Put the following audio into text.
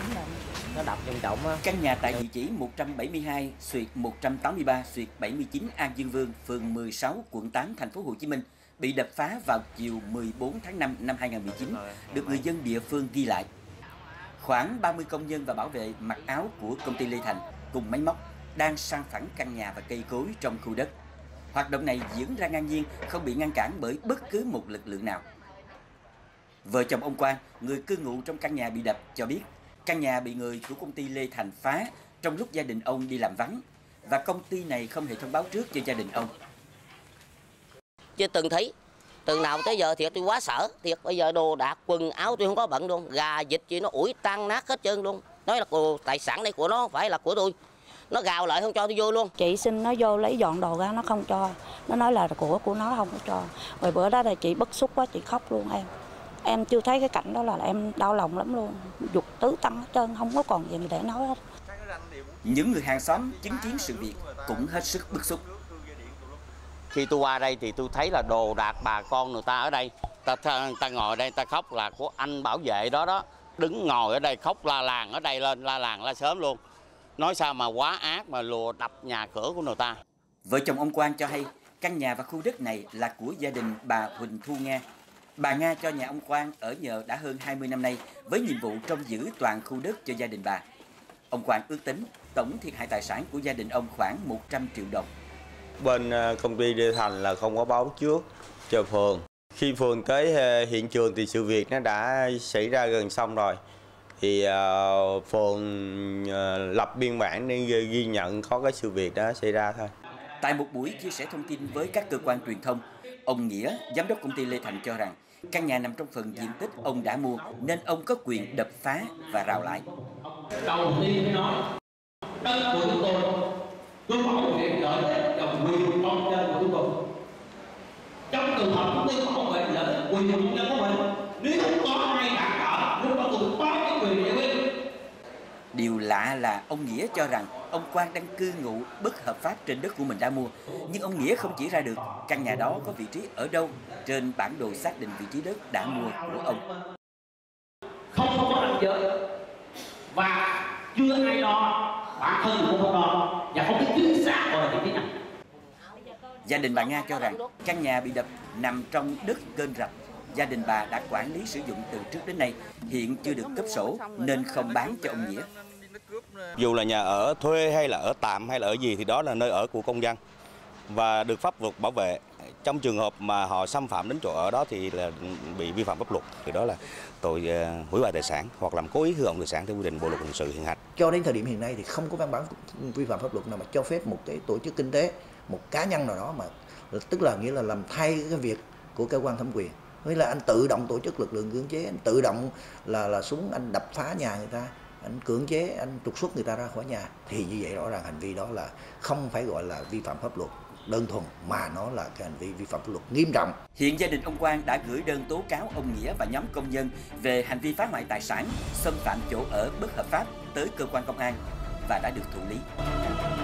Nó đập nghiêm trọng á. Căn nhà tại địa chỉ 172/183/79 An Dương Vương, phường 16, quận 8, thành phố Hồ Chí Minh bị đập phá vào chiều 14 tháng 5 năm 2019, được người dân địa phương ghi lại. Khoảng 30 công nhân và bảo vệ mặc áo của công ty Lê Thành cùng máy móc đang san phẳng căn nhà và cây cối trong khu đất. Hoạt động này diễn ra ngang nhiên, không bị ngăn cản bởi bất cứ một lực lượng nào. Vợ chồng ông Quang, người cư ngụ trong căn nhà bị đập, cho biết căn nhà bị người của công ty Lê Thành phá trong lúc gia đình ông đi làm vắng và công ty này không hề thông báo trước cho gia đình ông. Chưa từng thấy, từ nào tới giờ thiệt tôi quá sợ, thiệt bây giờ đồ đạc quần áo tôi không có bận luôn, gà vịt gì nó ủi tan nát hết trơn luôn. Nói là tài sản đây của nó không phải là của tôi. Nó gào lại không cho tôi vô luôn. Chị xin nó vô lấy dọn đồ ra, nó không cho. Nó nói là của nó không có cho. Rồi bữa đó là chị bức xúc quá, chị khóc luôn em. Em chưa thấy cái cảnh đó là em đau lòng lắm luôn. Dục tứ tăng hết trơn, không có còn gì để nói hết. Những người hàng xóm chứng kiến sự việc cũng hết sức bức xúc. Khi tôi qua đây thì tôi thấy là đồ đạc bà con người ta ở đây, ta ngồi đây ta khóc là của anh bảo vệ đó, đứng ngồi ở đây khóc la làng ở đây lên, la làng la sớm luôn. Nói sao mà quá ác mà lùa đập nhà cửa của người ta. Vợ chồng ông Quang cho hay căn nhà và khu đất này là của gia đình bà Huỳnh Thu Nga. Bà Nga cho nhà ông Quang ở nhờ đã hơn 20 năm nay với nhiệm vụ trông giữ toàn khu đất cho gia đình bà. Ông Quang ước tính tổng thiệt hại tài sản của gia đình ông khoảng 100 triệu đồng. Bên công ty Lê Thành là không có báo trước cho phường. Khi phường tới hiện trường thì sự việc nó đã xảy ra gần xong rồi. Thì phường lập biên bản để ghi nhận có cái sự việc đó xảy ra thôi. Tại một buổi chia sẻ thông tin với các cơ quan truyền thông, ông Nghĩa, giám đốc công ty Lê Thành cho rằng căn nhà nằm trong phần diện tích ông đã mua nên ông có quyền đập phá và rào lại. Đầu tiên phải nói, đất của chúng tôi bảo vệ lợi ích và quyền con dân của chúng tôi. Trong trường hợp chúng tôi bảo vệ lợi ích quyền con dân của mình, nếu không có ai cản trở, lúc đó tôi có cái quyền giải quyết. Điều lạ là ông Nghĩa cho rằng ông Quang đang cư ngụ bất hợp pháp trên đất của mình đã mua. Nhưng ông Nghĩa không chỉ ra được căn nhà đó có vị trí ở đâu trên bản đồ xác định vị trí đất đã mua của ông. Không có ranh giới và chưa ai đo, bản thân cũng không đo và không biết chính xác ở vị trí nào. Gia đình bà Nga cho rằng căn nhà bị đập nằm trong đất kênh rạch. Gia đình bà đã quản lý sử dụng từ trước đến nay, hiện chưa được cấp sổ nên không bán cho ông Nghĩa. Dù là nhà ở thuê hay là ở tạm hay là ở gì thì đó là nơi ở của công dân và được pháp luật bảo vệ. Trong trường hợp mà họ xâm phạm đến chỗ ở đó thì là bị vi phạm pháp luật. Thì đó là tội hủy hoại tài sản hoặc làm cố ý hư hỏng tài sản theo quy định Bộ luật hình sự hiện hành. Cho đến thời điểm hiện nay thì không có văn bản vi phạm pháp luật nào mà cho phép một cái tổ chức kinh tế, một cá nhân nào đó mà tức là nghĩa là làm thay cái việc của cơ quan thẩm quyền. Nghĩa là anh tự động tổ chức lực lượng cưỡng chế, anh tự động là xuống anh đập phá nhà người ta, anh cưỡng chế, anh trục xuất người ta ra khỏi nhà. Thì như vậy rõ ràng hành vi đó là không phải gọi là vi phạm pháp luật đơn thuần mà nó là cái hành vi vi phạm pháp luật nghiêm trọng. Hiện gia đình ông Quang đã gửi đơn tố cáo ông Nghĩa và nhóm công nhân về hành vi phá hoại tài sản, xâm phạm chỗ ở bất hợp pháp tới cơ quan công an và đã được thụ lý.